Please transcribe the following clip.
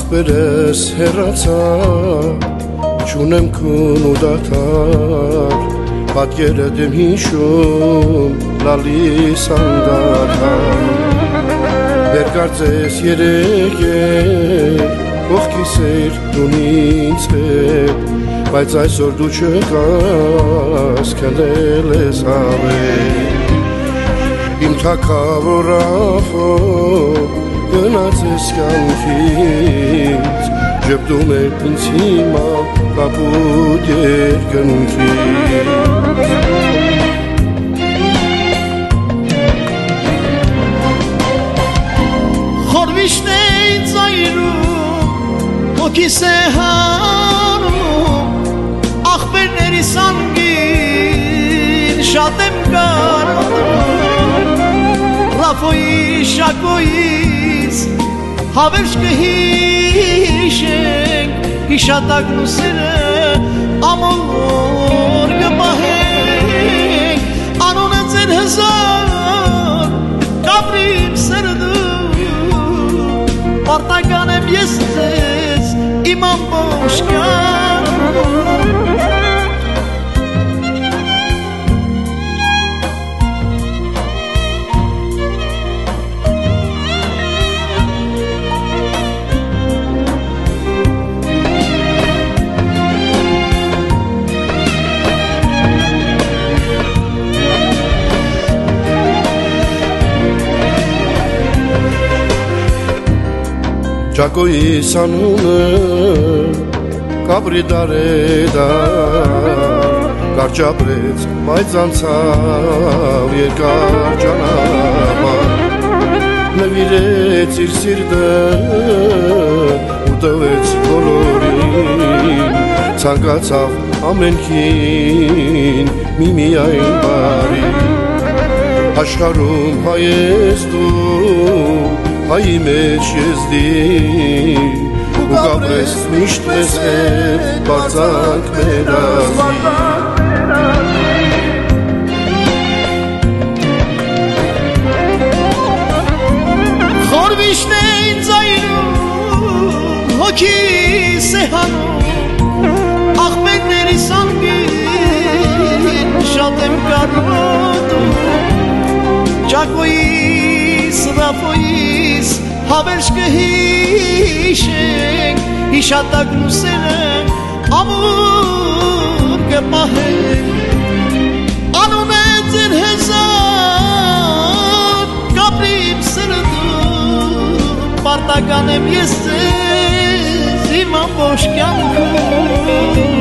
ախպերս հեռացա, չունեմ քուն ու դադար, պատկերդ եմ հիշում, լալիս անդադար, վեր կարծես երեկ կողքիս էր դու ինձ հետ, բայց այսօր դու չկաս, քնել ես հավեր, իմ թագավոր ախոր, գնաց ես կյանքից, ժպտում էր ինձ հիմա կապուտ երկնքից։ Խորվիշն է ինձ այրում, հոգիս է հանում, ախպերներիս անգին շատ եմ կարանում, Ռաֆոյի շակոյիս հավերժ կհիշենք, հիշատակն ու սերը ամոր կպահենք, անոնը ձեր հզոր կապրիմ սրդու, պարտական եմ ես ձեզ իմ ամբողջ կյանքում։ Ճակոյիս անունը կապրի դարեդար, կարճ ապրեց, բայց անցավ երկար ճանապարհ, նվիրեց իր սիրտը ու տվեց բոլորին, ցանկացավ ամենքին միմիայն բարի, աշխարհում հայ ես դու, հայի մեջ ես դի, ու կապրես միշտ մեզ հետ, բարձակ մեր ազգի։ Խորվիշն է ինձ այրում, հոգիս է հանում, ախպերներիս անգին շատ եմ կարոտում, Ճակոյիս, Ռաֆոյիս հավերժ կհիշենք, հիշատակն ու սերը ամուր կպահենք, անուն է ձեր հզոր կապրիմ սրդու, պարտական եմ ես ձեզ իմ ամբողջ կյանքում։